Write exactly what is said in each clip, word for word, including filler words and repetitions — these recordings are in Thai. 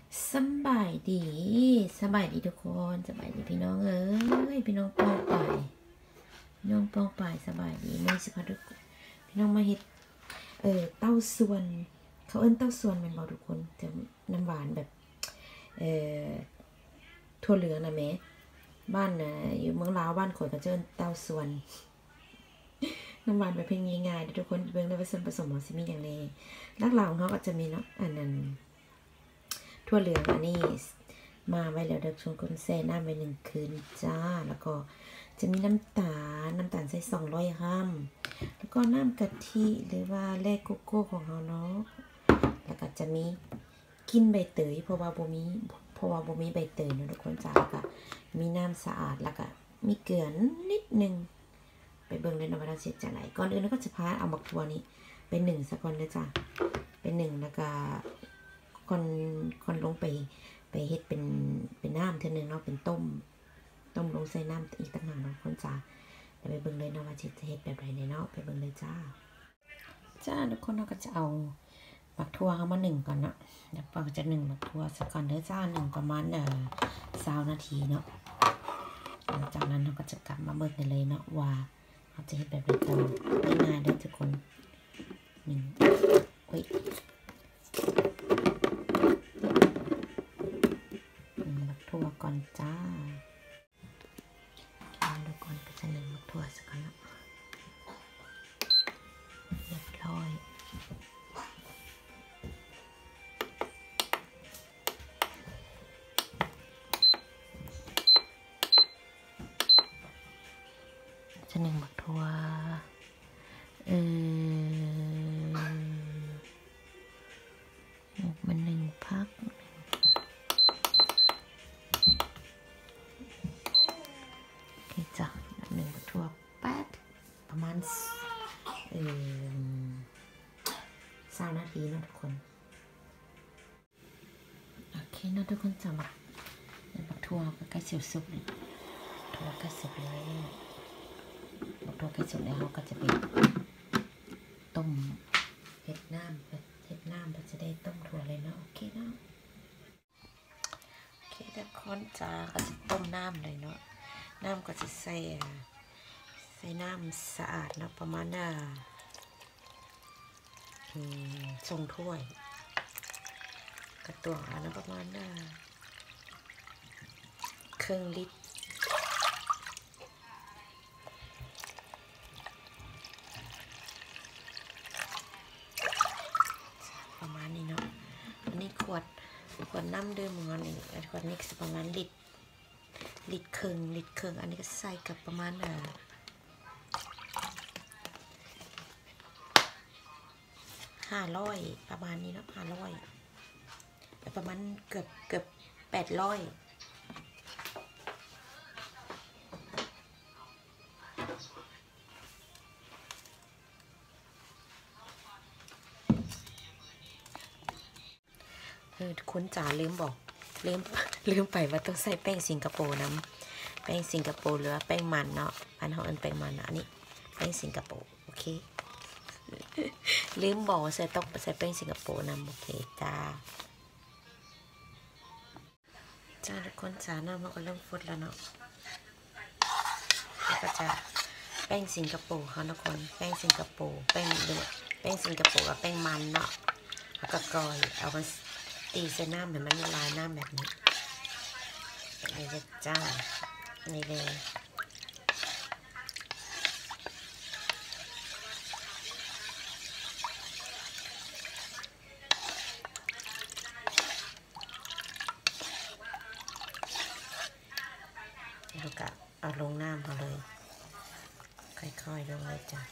สบายดีสบายดีทุกคนสบายดีพี่น้องเอ้ยพี่น้องป้องไปพี่น้องป้องไปสบายดีไม่สิพาทุกพี่น้องมาเฮ็ดเออเต้าส่วนเขาเอิ้นเต้าส่วนมันบอกทุกคนจะน้ำหวานแบบเออถั่วเหลืองนะแม่บ้านนะอยู่เมืองลาวบ้านข่อยก็เจอเต้าส่วนน้ำหวานแบบเพียงง่ายๆทุกคนเบิ่งได้ว่าส่วนผสมของซิมีอย่างไรหลักๆของเขาก็จะมีเนาะอันนั้นถั่วเหลืองอันนี้มาไว้แล้วเด็กชวนคนแช่น้ำไว้หนึ่งคืนจ้าแล้วก็จะมีน้ำตาลน้ำตาลใส่สองร้อยกรัมแล้วก็น้ำกะทิหรือว่าแร่โกโก้ของเราเนาะแล้วก็จะมีกินใบเตยเพราะว่าบ่มีเพราะว่าบ่มีใบเตยเนาะทุกคนจ้าแล้วก็มีน้ำสะอาดแล้วก็มีเกลือนิดนึงไปเบิ่งเลยนะว่าเราเสร็จจากไหนก่อนอื่นเราก็จะพาเอาบักทั่วนี้เป็นหนึ่งซะก่อนนะจ้าเป็นหนึ่งแล้วก็ก่อนก่อนลงไปไปเฮ็ดเป็นเป็นน้ำเท่านึงเนาะเป็นต้มต้มลงใส่น้ำอีกต่างหากเนาะคนจ้าเดี๋ยวไปเบิ่งเลยเนาะว่าจะเฮ็ดแบบไรเนาะไปเบิ่งเลยจ้าจ้าทุกคนเราก็จะเอาบักทั่วเข้ามาหนึ่งก่อนเนาะเดี๋ยวเราจะหนึ่งบักทั่วสักก่อนเด้อจ้าหนึ่งประมาณเอ่อสามนาทีเนาะหลังจากนั้นเราก็จะกลับมาเบิ่งกันเลยเนาะว่าเราจะเฮ็ดแบบไรต่อง่ายๆเด้อทุกคนหนึ่งโอ้ยทั่วก่อนจ้าดูก่อนก็จะหนึ่งมักทั่วสักก่อนเนาะเรียบร้อยจะหนึ่งมักทั่วเออมันหนึ่งพักจ้ะหนึ่งทั่วแป๊ดประมาณเอ่อสามนาทีนะทุกคนโอเคนะทุกคนจะมาบักทั่วก็ใกล้สุกสุกเลยทั่วใกล้สุกเลยบักทั่วใกล้สุกแล้วเราก็จะไปต้มเห็ดน้ำเห็ดน้ำเราจะได้ต้มถั่วเลยเนาะโอเคเนาะโอเคทุกคนจ้าก็จะต้มน้ำเลยเนาะน้ำก็จะใส่ใส่น้ำสะอาดนะประมาณน่ะทรงถ้วยกระตวงนะประมาณน่ะครึ่งลิตรประมาณนี้เนาะอันนี้ขวดขวดน้ำดื่มของเราเนี่ยขวดนี้ประมาณลิตรลิตรครึ่งลิตรครึ่งอันนี้ก็ใส่กับประมาณอ่ะห้าร้อยประมาณนี้เนาะห้าร้อยประมาณเกือบเกือบแปดร้อยเออคุณจ๋าลืมบอกลืมลืมไปว่าต้องใส่แป้งสิงคโปร์น้ำแป้งสิงคโปร์หรือว่าแป้งมันเนาะอันเขาเอิ้นแป้งมันอันนี้แป้งสิงคโปร์โอเคลืมบอกใส่ต้องใส่แป้งสิงคโปร์น้ำโอเคจ้าจ้าทุกคนจ้าน้ำมันก็เริ่มฟุดแล้วเนาะแล้วก็จะแป้งสิงคโปร์ค่ะทุกคนแป้งสิงคโปร์แป้งเดือดแป้งสิงคโปร์กับแป้งมันเนาะแล้วก็กรอยเอามาตีใส่น้ำเหมือนมันละลายน้ำแบบนี้นี่เลยจ้านี่เลยแล้วก็เอาลงน้ำพอเลยค่อยๆลงเลยจ้ะ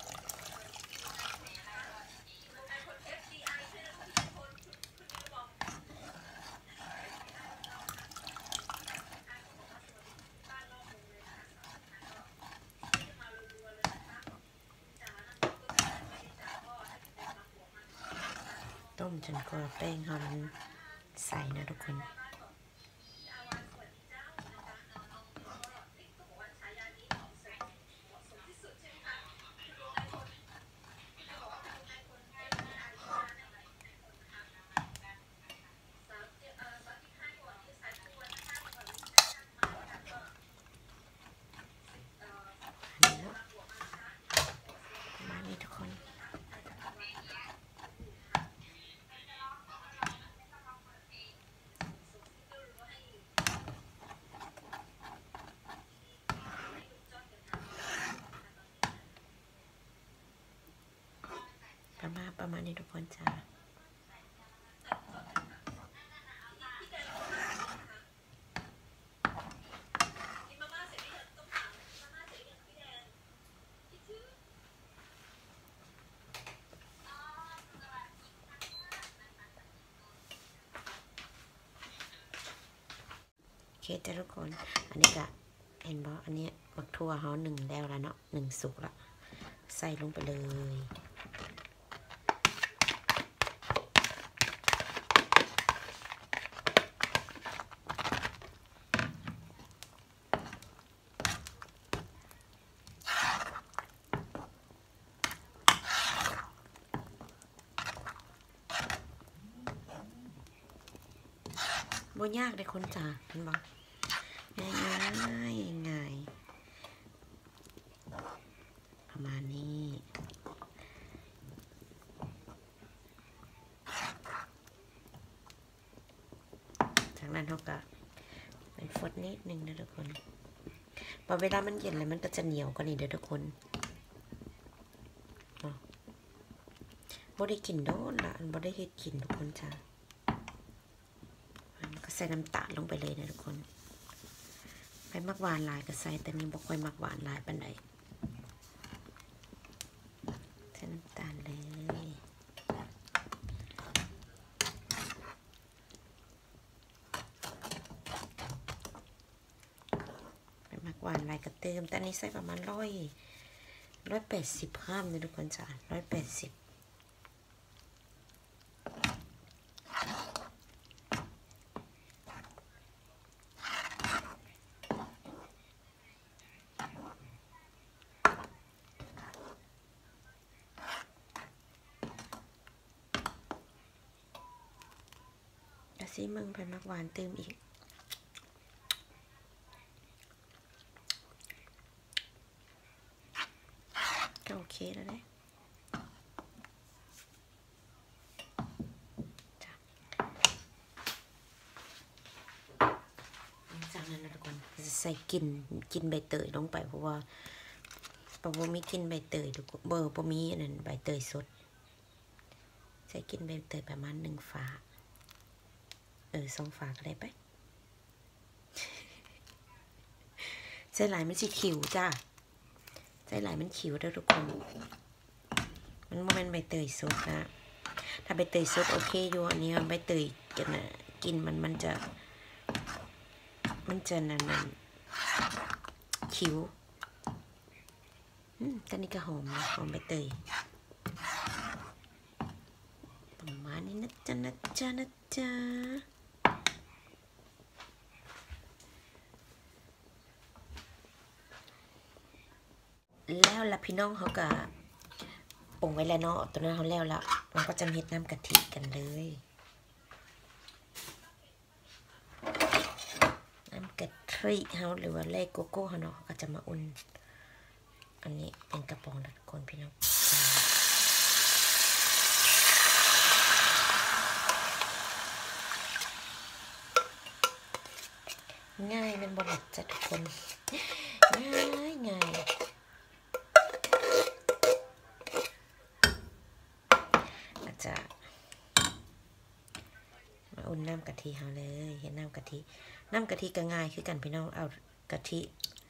ต้มจนกว่าแป้งเขามันใสนะทุกคน โนี่ทุกคนจ้าโอเคจ้าทุกคนอันนี้ก็เห็นบ่อันนี้มักทั่วเขาหนึ่งแล้วแล้วเนาะหนึ่งสุกละใส่ลงไปเลยบ่ยากเลยคนจ้าเห็นบ่ง่ายง่ายง่ายประมาณนี้จากนั้นเขาก็เป็นฟดนิดนึงนะทุกคนพอเวลามันเย็นแล้วมันก็จะเหนียวกว่านี้เด้อทุกคนบ่ได้กินโดนละบ่ได้เฮ็ดกินทุกคนจ้าก็ใส่น้ำตาลลงไปเลยนะทุกคนไปมักหวานหลายก็ใส่แต่นี่บ่ค่อยมักหวานหลายปานใดใส่น้ำตาลเลยไปมักหวานหลายก็เติมแต่อันนี้ใส่ประมาณร้อยร้อยแปดสิบกรัมนะทุกคนจ้าร้อยแปดสิบซีมึงไปมักหวานเติมอีกก็โอเคแล้วนะจากนั้นนะทุกคนจะใส่กินกินใบเตยลงไปเพราะว่าปะว่ามีกินใบเตยทุกคนเบอร์ปะมีอันนั้นใบเตยสดใส่กินใบเตยประมาณหนึ่งฝาเออสองฝาก็ได้ไปใส่หลายมันสิขิวจ้าใส่หลายมันขิวเด้อทุกคนมันโมเมนต์ใบเตยสดนะถ้าใบเตยสดโอเคอยู่อันนี้ใบเตยจะนะกินมันมันจะมันจะนั่นนั่นขิวอืมตอนนี้ก็หอมนะหอมใบเตยประมาณนี้นะจ๊ะนะจ๊ะนะจ๊ะแล้วล่ะพี่น้องเขาก็ปรุงไว้แล้วเนาะตัวนั้นเขาแล้วละมันก็จะเฮ็ดน้ำกะทิกันเลยน้ำกะทิเขาหรือว่าเลโกโก้เขาเนาะก็จะมาอุ่นอันนี้เป็นกระป๋องทุกคนพี่น้องง่ายเป็นบทจัดทุกคนง่ายง่ายอาจจะมาอุ่นน้ำกะทิเขาเลยเห็นน้ำกะทิน้ำกะทิก็ง่ายคือกันพี่น้องเอากะทิ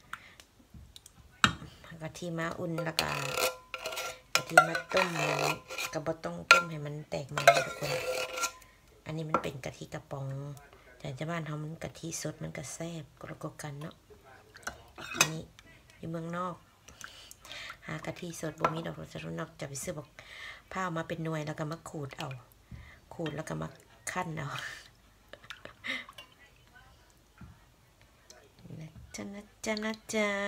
กะทิมาอุ่นแล้วก็กะทิมาต้มกับบะต้องต้มให้มันแตกมันทุกคนอันนี้มันเป็นกะทิกระป๋องแต่จะบ้านเขามันกะทิสดมันก็แซ่บกระกกันเนาะอันนี้อยู่เมืองนอกหากะทิสดบ่มีดอกจะรุ่นนอกจะไปซื้อบอกผ้ามาเป็นหน่วยแล้วก็มาขูดเอาขูดแล้วก็มาคั่นเอานะจ๊ะนะจ๊ะนะจ๊ะ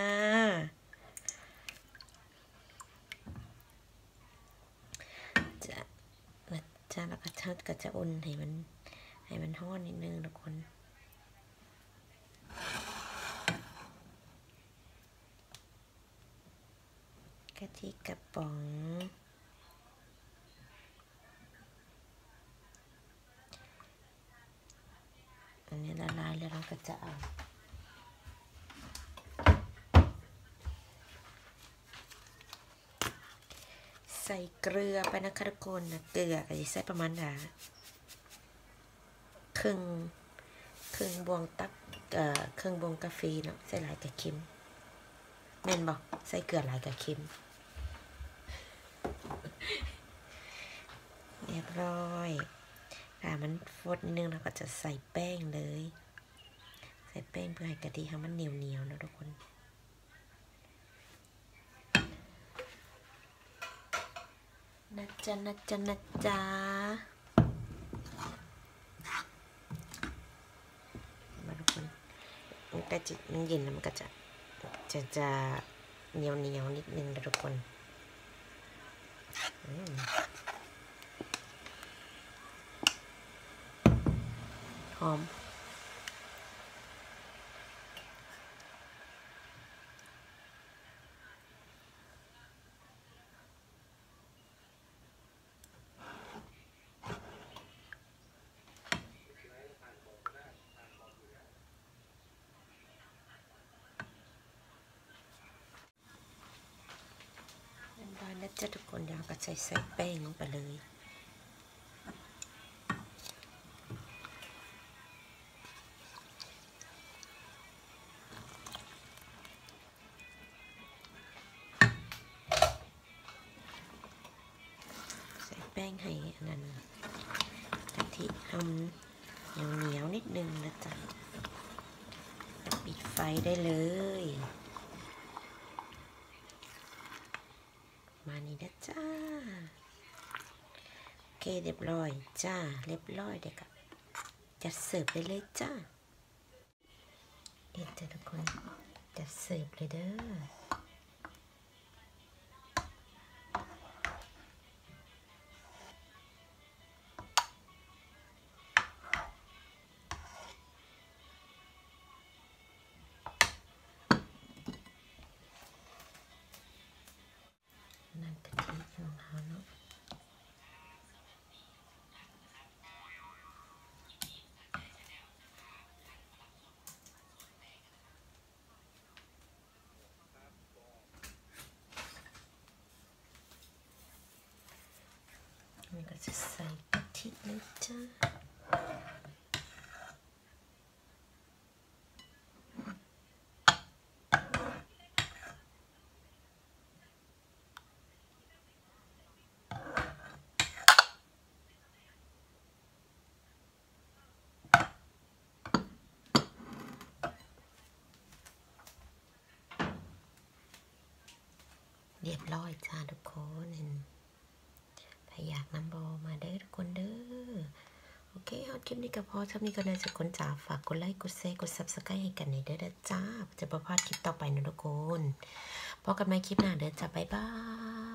จะนะจ๊ะแล้วก็ชัดก็จะอุ่นให้มันให้มันทอดนิดนึงทุกคนกะทิกระป๋องอันนี้ละลายแล้วเราก็จะเอาใใส่เกลือไปนะคะทุกคนนะเกลือก็จะใส่ประมาณนะครึ่งครึ่งบวงตักเอ่อครึ่งบวงกาแฟเนาะใส่หลายกับเค็มแม่นบอกใส่เกลือหลายกับเค็มเรียบร้อยถ้ามันฟดนิดนึงเราก็จะใส่แป้งเลยใส่แป้งเพื่อให้กะทิมันเหนียวเหนียวนะทุกคนนะจ๊ะนะจ๊ะนะจ๊ะมาทุกคนมันก็จะมันเย็นแล้วมันก็จะจะจะเหนียวเหนียวนิดนึงนะทุกคนหอมแล้วจะทุกคนเดี๋ยวก็ใส่ใส่แป้งลงไปเลยใส่แป้งให้อันนั้นกะทิทำเหนียวเหนียวนิดนึงนะจ๊ะปิดไฟได้เลยมานี่นะจ้าโอเคเรียบร้อยจ้าเรียบร้อยเด็กอะจัดเสิร์ฟไปเลยจ้าเด็ดจ้าทุกคนจัดเสิร์ฟเลยเด้อนั่นกะทิของเขาเนาะมันก็จะใส่กะทิเลยจ้าเรียบร้อยจ้าทุกคนถ้าอยากนำบอมาเด้อทุกคนเด้อโอเคฮอตคลิปนี้ก็พอถ้ามีก็น่าจะคนจ๋าฝากกดไลค์กดแชร์กดซับสไครต์ให้กันในเด้อจ้าจะประพลาดคลิปต่อไปนะทุกคนพบกันใหม่คลิปหน้าเด้อจ้าบ๊ายบาย